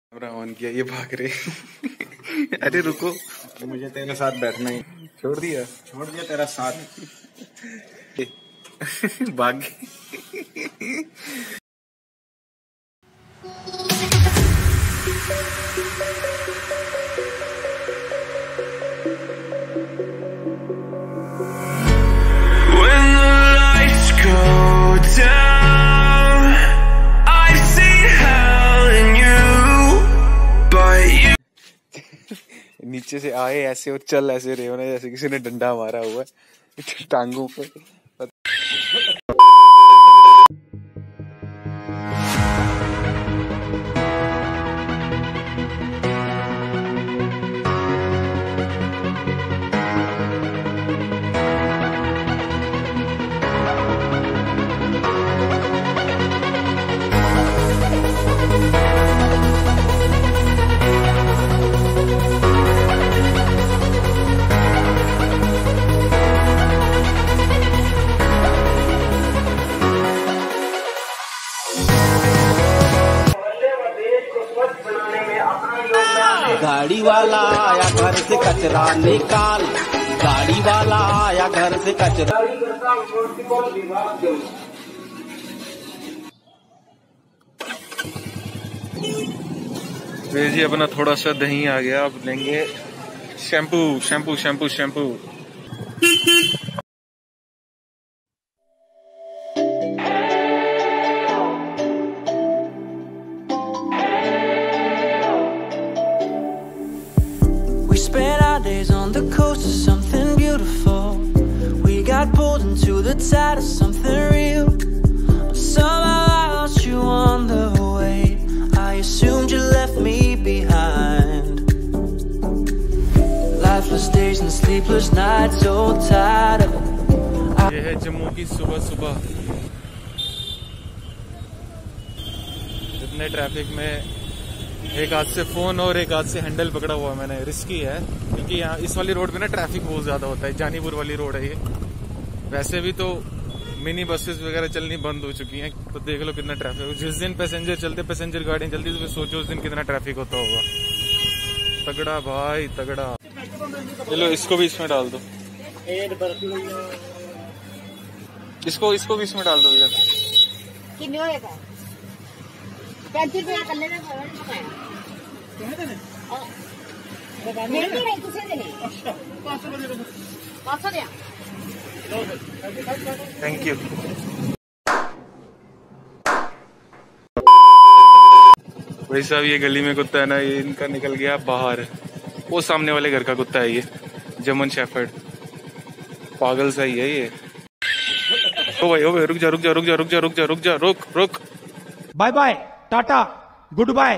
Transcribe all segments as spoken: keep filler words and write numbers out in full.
Camera on किया, ये भाग रहे। अरे रुको, मुझे तेरे साथ बैठना ही छोड़ दिया छोड़ दिया तेरा साथ। भाग नीचे से आए ऐसे और चल ऐसे रहे होने जैसे किसी ने डंडा मारा हुआ है टांगों पे। गाड़ी वाला आया घर से कचरा निकाल, गाड़ी वाला आया घर से कचरा। जी अपना थोड़ा सा दही आ गया, अब लेंगे shampoo shampoo shampoo shampoo. Spent our days on the coast of something beautiful. We got pulled into the tide of something real. Somehow I lost you on the way. I assumed you left me behind. Lifeless days and sleepless nights, so tired of. ये है जम्मू की सुबह सुबह। इतने traffic में एक हाथ से फोन और एक हाथ से हैंडल पकड़ा हुआ मैंने। रिस्की है क्योंकि यहाँ इस वाली रोड पे ना ट्रैफिक बहुत ज्यादा होता है। जानीपुर वाली रोड है ये। वैसे भी तो मिनी बसेस वगैरह चलनी बंद हो चुकी हैं, तो देख लो कितना ट्रैफिक। जिस दिन पैसेंजर चलते पैसेंजर गाड़ियां चलती तो सोचो उस दिन कितना ट्रैफिक होता होगा। तगड़ा भाई तगड़ा। चलो इसको भी इसमें डाल दो, इसको इसको भी इसमें डाल दो भैया। पैंतीस रुपया कर लेना नहीं नहीं तुझे देने पाँच सौ पाँच सौ दिया। Thank you. भाई साहब ये गली में कुत्ता है ना, ये इनका निकल गया बाहर। वो सामने वाले घर का कुत्ता है ये, जर्मन शेफर्ड। पागल सा ही है ये। ओ भाई ओ भाई रुक जा रुक जा रुक जा रुक जा रुक जा रुक जा रुक रुक। Bye bye tata goodbye.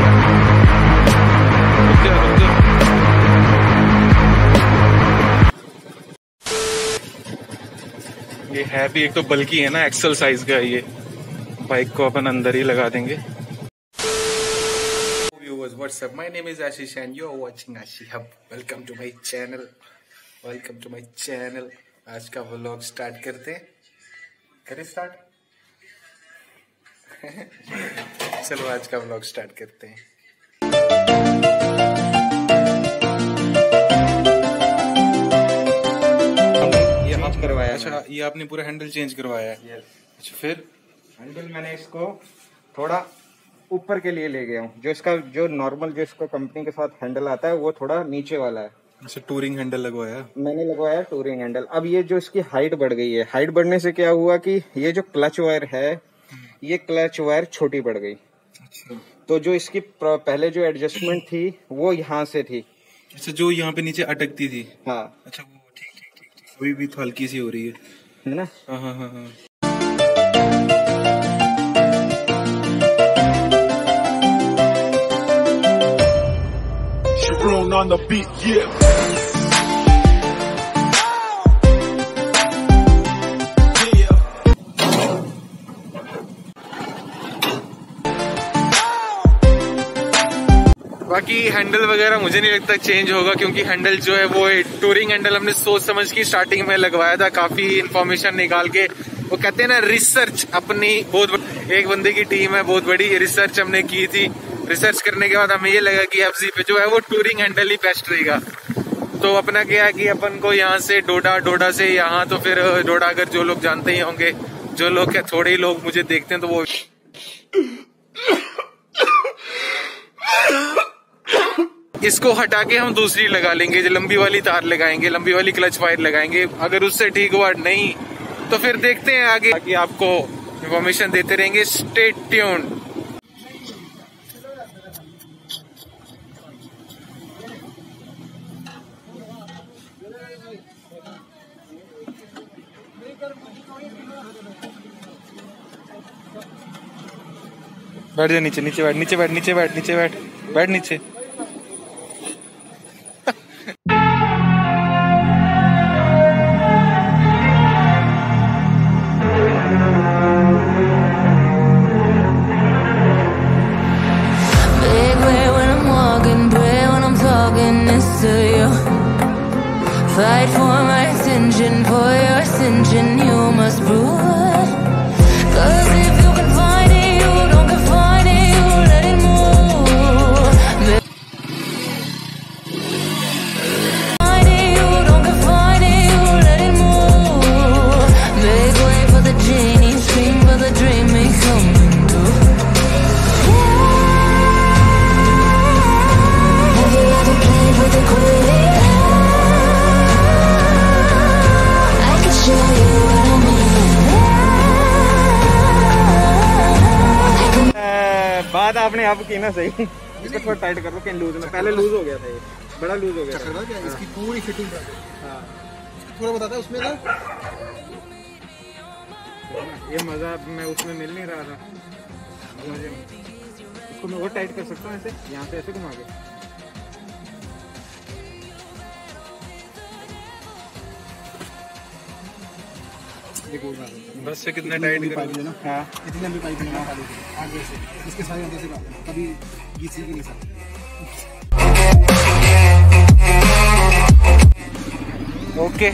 ये है भी एक तो बल्कि है ना, एक्सल साइज का है ये। बाइक को अपन अंदर ही लगा देंगे। Viewers what's up, my name is Ashish and you are watching Ashish hub. Welcome to my channel, welcome to my channel. आज का व्लॉग स्टार्ट करते हैं। करें स्टार्ट? चलो आज का व्लॉग स्टार्ट करते हैं। ये हाथ करवाया। अच्छा ये आपने पूरा हैंडल चेंज करवाया है? अच्छा फिर हैंडल मैंने इसको थोड़ा ऊपर के लिए ले गया हूँ। जो इसका जो नॉर्मल जो इसका कंपनी के साथ हैंडल आता है वो थोड़ा नीचे वाला है। अच्छा टूरिंग हैंडल लगवाया? मैंने लगवाया टूरिंग हैंडल। अब ये जो इसकी हाइट बढ़ गई है, हाइट बढ़ने से क्या हुआ कि ये जो क्लच वायर है, ये क्लच वायर छोटी पड़ गई। अच्छा। तो जो इसकी पहले जो एडजस्टमेंट थी वो यहाँ से थी। अच्छा जो यहाँ पे नीचे अटकती थी। हाँ। अच्छा वो ठीक ठीक ठीक ठीक। अभी भी तो हल्की सी हो रही है है ना? हाँ हाँ हाँ हाँ। on the beat, yeah. बाकी हैंडल वगैरह मुझे नहीं लगता चेंज होगा, क्योंकि हैंडल जो है वो टूरिंग हैंडल हमने सोच समझ की स्टार्टिंग में लगवाया था, काफी इंफॉर्मेशन निकाल के। वो कहते हैं ना रिसर्च, अपनी बहुत एक बंदे की टीम है, बहुत बड़ी रिसर्च हमने की थी रिसर्च करने के बाद हमें ये लगा कि एफ जी पे जो है वो टूरिंग हैंडल ही बेस्ट रहेगा। तो अपना क्या है कि अपन को यहाँ से डोडा, डोडा से यहाँ, तो फिर डोडा अगर जो लोग जानते ही होंगे, जो लोग क्या थोड़े ही लोग मुझे देखते हैं तो वो इसको हटा के हम दूसरी लगा लेंगे, जो लंबी वाली तार लगाएंगे, लंबी वाली क्लच वायर लगाएंगे। अगर उससे ठीक हुआ नहीं तो फिर देखते हैं आगे, आगे आपको इंफॉर्मेशन देते रहेंगे। Stay tuned. बैठ जा नीचे, नीचे बैठ, नीचे बैठ, नीचे बैठ, नीचे बैठ, बैठ नीचे। Fight for my attention, for your ascension, you must prove. Cause if you can find it, you don't confine it, you let it move. Find it, you don't confine it, you let it move. Make way for the genie, scream for the dream, may come true. Have you ever played with the queen? बात आपने आप की ना सही। इसको थोड़ा tight कर लो, can lose में, पहले लूज हो गया था, ये बड़ा लूज हो गया था। क्या इसकी पूरी फिटिंग कर दो। हाँ, थोड़ा बताता है उसमें ना, ये मजा मैं उसमें मिल नहीं रहा था मुझे। इसको मैं और टाइट कर सकता हूँ ऐसे, यहाँ पे ऐसे घुमा के। बस से कितना टाइट करोगे ना? हाँ, इतनी लंबी पाइप लगा खाली आगे से, इसके सारे अंदर से कभी घिसी भी नहीं सकती। Okay,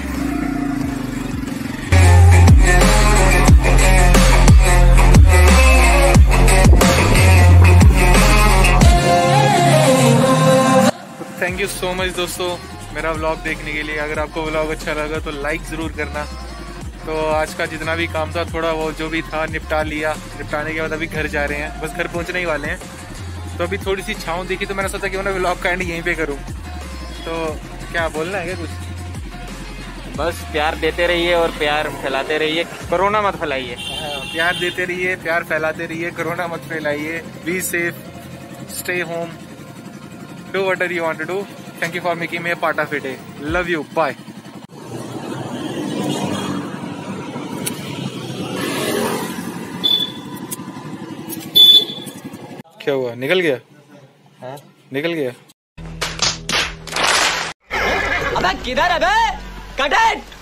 thank you so much दोस्तों मेरा व्लॉग देखने के लिए। अगर आपको व्लॉग अच्छा लगा तो लाइक ज़रूर करना। तो आज का जितना भी काम था, थोड़ा वो जो भी था निपटा लिया। निपटाने के बाद अभी घर जा रहे हैं, बस घर पहुंचने ही वाले हैं। तो अभी थोड़ी सी छाँव दिखी तो मैंने सोचा कि मैं व्लॉग का एंड यहीं पे करूं। तो क्या बोलना है क्या कुछ? बस प्यार देते रहिए और प्यार फैलाते रहिए, कोरोना मत फैलाइए। प्यार देते रहिए, प्यार फैलाते रहिए, कोरोना मत फैलाइए। Be safe, stay home, do whatever you want to do. Thank you for making me a part of it. Love you, bye. क्या हुआ, निकल गया? हाँ निकल गया। अबे किधर है बे? Cut it.